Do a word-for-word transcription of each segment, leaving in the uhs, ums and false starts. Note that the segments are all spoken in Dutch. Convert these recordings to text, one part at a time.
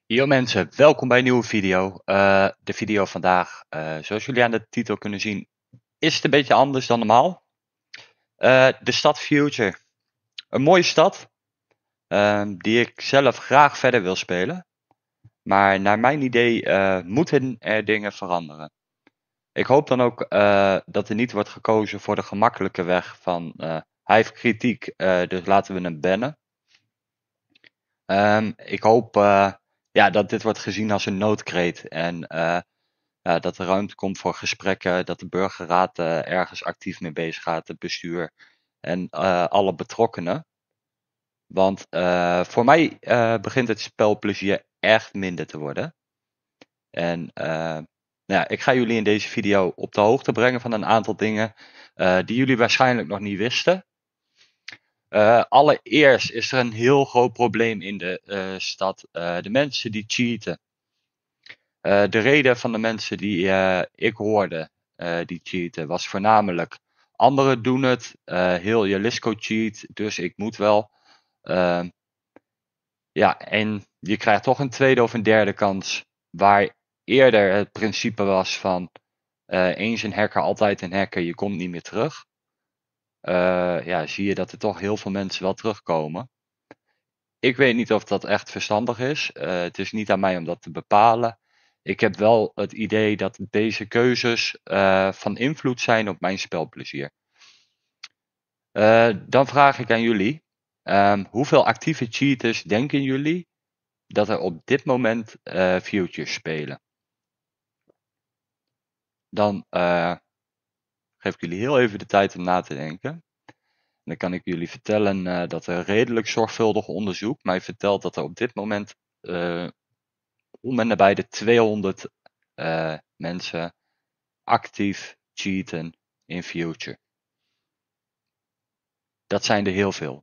Yo mensen, welkom bij een nieuwe video. Eh, de video vandaag, eh, zoals jullie aan de titel kunnen zien, is het een beetje anders dan normaal. Eh, de stad Future. Een mooie stad, ehm, die ik zelf graag verder wil spelen. Maar naar mijn idee eh, moeten er dingen veranderen. Ik hoop dan ook eh, dat er niet wordt gekozen voor de gemakkelijke weg van eh, hij heeft kritiek, eh, dus laten we hem bannen. Ehm, ik hoop eh, ja, dat dit wordt gezien als een noodkreet en eh, ja, dat er ruimte komt voor gesprekken, dat de burgerraad eh, ergens actief mee bezig gaat, het bestuur en eh, alle betrokkenen. Want eh, voor mij eh, begint het spelplezier echt minder te worden. En uh, nou ja, ik ga jullie in deze video op de hoogte brengen van een aantal dingen uh, die jullie waarschijnlijk nog niet wisten. Uh, allereerst is er een heel groot probleem in de uh, stad. Uh, de mensen die cheaten. Uh, de reden van de mensen die uh, ik hoorde uh, die cheaten was voornamelijk anderen doen het. Uh, heel Jalisco cheat, dus ik moet wel. Uh, ja, en je krijgt toch een tweede of een derde kans. Waar eerder het principe was van uh, eens een hacker, altijd een hacker, je komt niet meer terug. Uh, ja, zie je dat er toch heel veel mensen wel terugkomen. Ik weet niet of dat echt verstandig is. Uh, het is niet aan mij om dat te bepalen. Ik heb wel het idee dat deze keuzes uh, van invloed zijn op mijn spelplezier. Uh, dan vraag ik aan jullie. Um, hoeveel actieve cheaters denken jullie dat er op dit moment uh, futures spelen? Dan uh, geef ik jullie heel even de tijd om na te denken. En dan kan ik jullie vertellen uh, dat er redelijk zorgvuldig onderzoek mij vertelt dat er op dit moment uh, om en nabij de tweehonderd uh, mensen actief cheaten in future. Dat zijn er heel veel.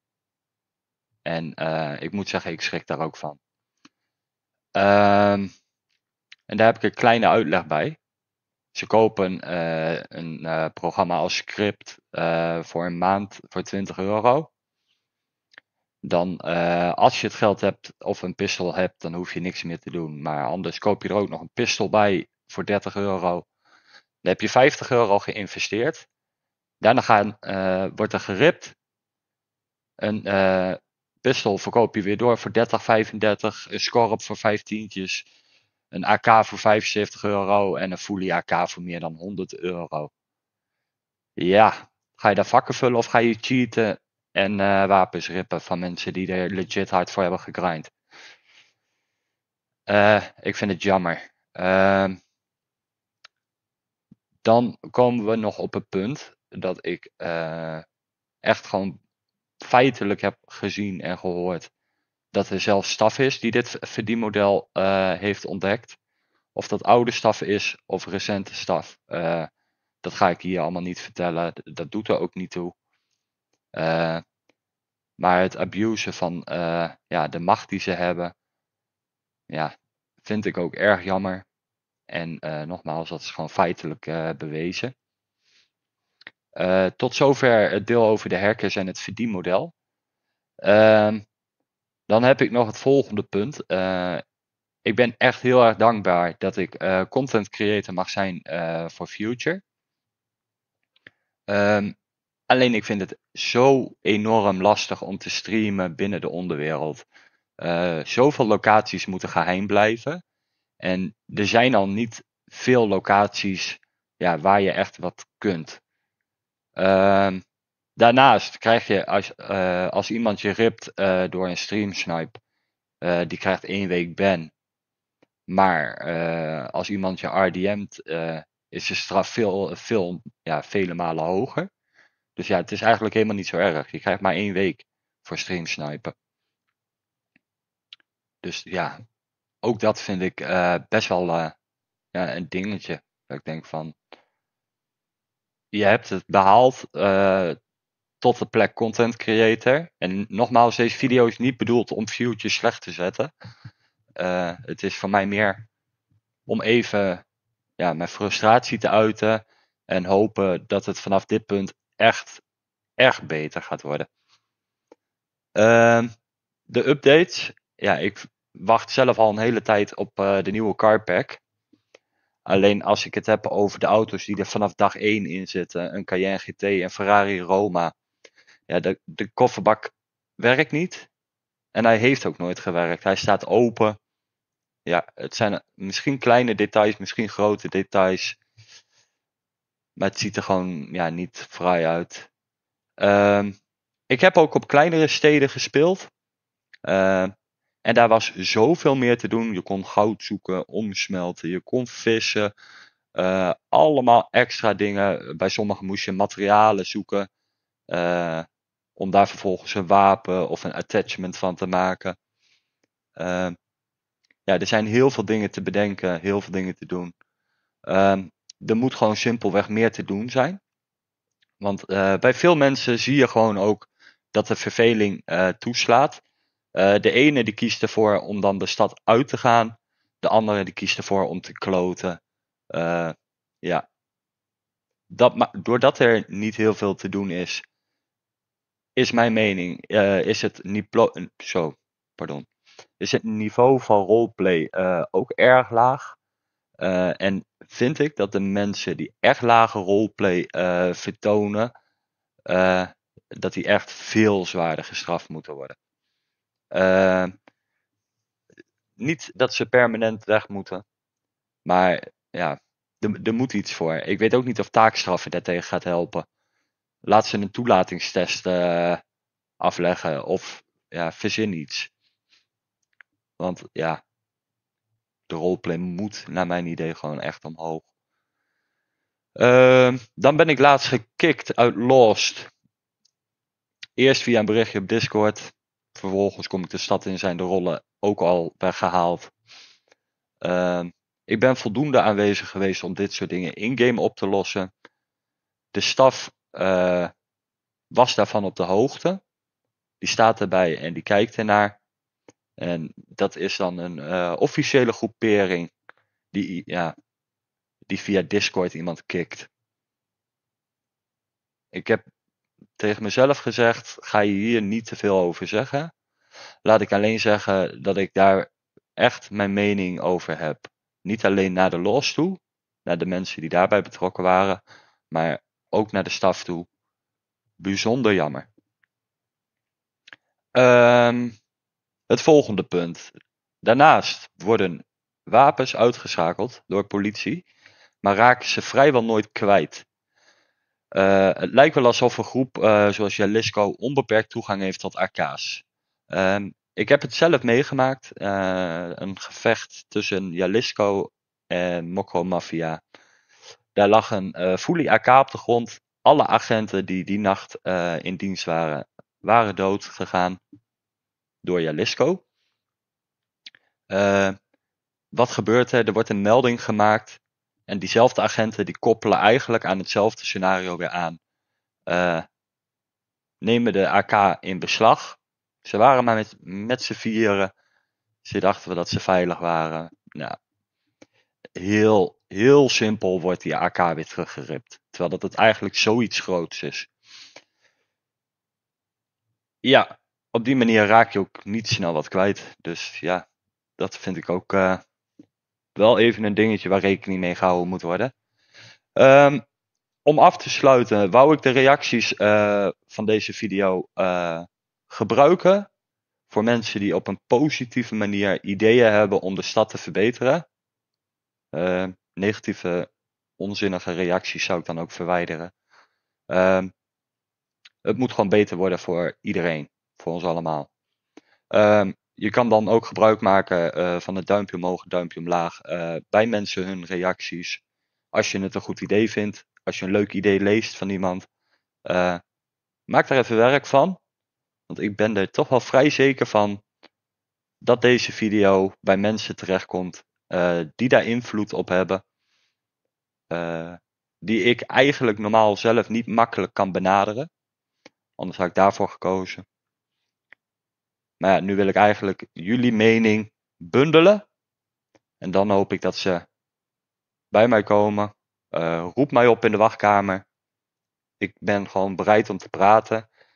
En uh, ik moet zeggen, ik schrik daar ook van. Um, en daar heb ik een kleine uitleg bij. Ze kopen uh, een uh, programma als Script uh, voor een maand voor twintig euro. Dan uh, als je het geld hebt of een pistool hebt, dan hoef je niks meer te doen. Maar anders koop je er ook nog een pistool bij voor dertig euro. Dan heb je vijftig euro geïnvesteerd. Daarna gaan, uh, wordt er geript. Een uh, pistool verkoop je weer door voor dertig, vijfendertig. Een Scorp voor vijftientjes. Een A K voor vijfenzeventig euro. En een Fully A K voor meer dan honderd euro. Ja, ga je daar vakken vullen of ga je cheaten en uh, wapens rippen van mensen die er legit hard voor hebben gegrind? Uh, ik vind het jammer. Uh, dan komen we nog op het punt dat ik uh, echt gewoon feitelijk heb gezien en gehoord dat er zelfs staf is die dit verdienmodel uh, heeft ontdekt. Of dat oude staf is of recente staf. Uh, dat ga ik hier allemaal niet vertellen. Dat doet er ook niet toe. Uh, maar het abusen van uh, ja, de macht die ze hebben, ja, vind ik ook erg jammer. En uh, nogmaals, dat is gewoon feitelijk uh, bewezen. Uh, tot zover het deel over de hackers en het verdienmodel. Uh, dan heb ik nog het volgende punt. Uh, ik ben echt heel erg dankbaar dat ik uh, content creator mag zijn uh, voor Future. Um, alleen ik vind het zo enorm lastig om te streamen binnen de onderwereld. Uh, zoveel locaties moeten geheim blijven. En er zijn al niet veel locaties ja, waar je echt wat kunt. Uh, daarnaast krijg je als, uh, als iemand je ript uh, door een streamsnipe, uh, die krijgt één week ban. Maar uh, als iemand je R D M't, uh, is de straf veel, veel, ja, vele malen hoger. Dus ja, het is eigenlijk helemaal niet zo erg. Je krijgt maar één week voor streamsnipen. Dus ja, ook dat vind ik uh, best wel uh, ja, een dingetje. Dat ik denk van, je hebt het behaald uh, tot de plek content creator. En nogmaals, deze video is niet bedoeld om Future slecht te zetten. Uh, het is voor mij meer om even ja, mijn frustratie te uiten. En hopen dat het vanaf dit punt echt, echt beter gaat worden. Uh, de updates. Ja, ik wacht zelf al een hele tijd op uh, de nieuwe Carpack. Alleen als ik het heb over de auto's die er vanaf dag één in zitten. Een Cayenne G T en Ferrari Roma. Ja, de, de kofferbak werkt niet. En hij heeft ook nooit gewerkt. Hij staat open. Ja, het zijn misschien kleine details, misschien grote details. Maar het ziet er gewoon ja, niet fraai uit. Um, ik heb ook op kleinere steden gespeeld. Uh, en daar was zoveel meer te doen. Je kon goud zoeken, omsmelten, je kon vissen. Uh, allemaal extra dingen. Bij sommigen moest je materialen zoeken. Uh, om daar vervolgens een wapen of een attachment van te maken. Uh, ja, er zijn heel veel dingen te bedenken, heel veel dingen te doen. Uh, er moet gewoon simpelweg meer te doen zijn. Want uh, bij veel mensen zie je gewoon ook dat de verveling uh, toeslaat. Uh, de ene die kiest ervoor om dan de stad uit te gaan. De andere die kiest ervoor om te kloten. Uh, ja. Dat, doordat er niet heel veel te doen is, is mijn mening, uh, is het niveau, zo, pardon, is het niveau van roleplay uh, ook erg laag. Uh, en vind ik dat de mensen die echt lage roleplay uh, vertonen, uh, dat die echt veel zwaarder gestraft moeten worden. Uh, niet dat ze permanent weg moeten, maar ja, er, er moet iets voor. Ik weet ook niet of taakstraffen daartegen gaat helpen. Laat ze een toelatingstest uh, afleggen of ja, verzin iets. Want ja, de roleplay moet naar mijn idee gewoon echt omhoog. Uh, dan ben ik laatst gekikt uit Lost. Eerst via een berichtje op Discord. Vervolgens kom ik de stad in, zijn de rollen ook al weggehaald. Uh, ik ben voldoende aanwezig geweest om dit soort dingen in-game op te lossen. De staf uh, was daarvan op de hoogte. Die staat erbij en die kijkt ernaar. En dat is dan een uh, officiële groepering die, ja, die via Discord iemand kikt. Ik heb tegen mezelf gezegd, ga je hier niet te veel over zeggen. Laat ik alleen zeggen dat ik daar echt mijn mening over heb. Niet alleen naar de Lost toe, naar de mensen die daarbij betrokken waren, maar ook naar de staf toe. Bijzonder jammer. Um, het volgende punt. Daarnaast worden wapens uitgeschakeld door politie, maar raken ze vrijwel nooit kwijt. Uh, het lijkt wel alsof een groep uh, zoals Jalisco onbeperkt toegang heeft tot A K's. Um, ik heb het zelf meegemaakt. Uh, een gevecht tussen Jalisco en Mokro Mafia. Daar lag een uh, fully A K op de grond. Alle agenten die die nacht uh, in dienst waren, waren dood gegaan door Jalisco. Uh, wat gebeurt er? Er wordt een melding gemaakt. En diezelfde agenten die koppelen eigenlijk aan hetzelfde scenario weer aan. Uh, nemen de A K in beslag. Ze waren maar met, met z'n vieren. Ze dachten we dat ze veilig waren. Nou, heel, heel simpel wordt die A K weer teruggeript. Terwijl dat het eigenlijk zoiets groots is. Ja, op die manier raak je ook niet snel wat kwijt. Dus ja, dat vind ik ook uh, wel even een dingetje waar rekening mee gehouden moet worden. Um, om af te sluiten, wou ik de reacties uh, van deze video uh, gebruiken. Voor mensen die op een positieve manier ideeën hebben om de stad te verbeteren. Uh, negatieve, onzinnige reacties zou ik dan ook verwijderen. Uh, het moet gewoon beter worden voor iedereen. Voor ons allemaal. Uh, je kan dan ook gebruik maken uh, van het duimpje omhoog, duimpje omlaag. Uh, bij mensen hun reacties. Als je het een goed idee vindt. Als je een leuk idee leest van iemand. Uh, maak daar even werk van. Want ik ben er toch wel vrij zeker van dat deze video bij mensen terechtkomt uh, die daar invloed op hebben. Uh, die ik eigenlijk normaal zelf niet makkelijk kan benaderen. Anders had ik daarvoor gekozen. Maar ja, nu wil ik eigenlijk jullie mening bundelen. En dan hoop ik dat ze bij mij komen. Uh, roep mij op in de wachtkamer. Ik ben gewoon bereid om te praten.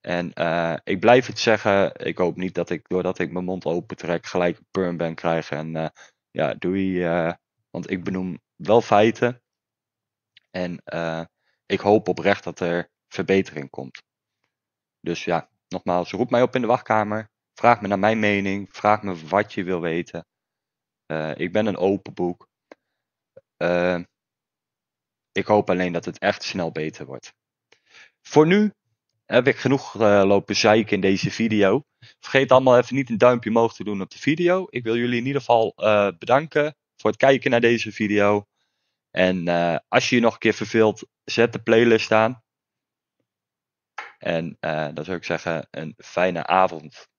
En uh, ik blijf het zeggen, ik hoop niet dat ik, doordat ik mijn mond open trek, gelijk een permban krijg. En uh, ja, doei, uh, want ik benoem wel feiten. En uh, ik hoop oprecht dat er verbetering komt. Dus ja, nogmaals, roep mij op in de wachtkamer. Vraag me naar mijn mening. Vraag me wat je wil weten. Uh, ik ben een open boek. Uh, ik hoop alleen dat het echt snel beter wordt. Voor nu heb ik genoeg uh, lopen zeiken in deze video. Vergeet allemaal even niet een duimpje omhoog te doen op de video. Ik wil jullie in ieder geval uh, bedanken voor het kijken naar deze video. En uh, als je je nog een keer verveelt, zet de playlist aan. En uh, dan zou ik zeggen, een fijne avond.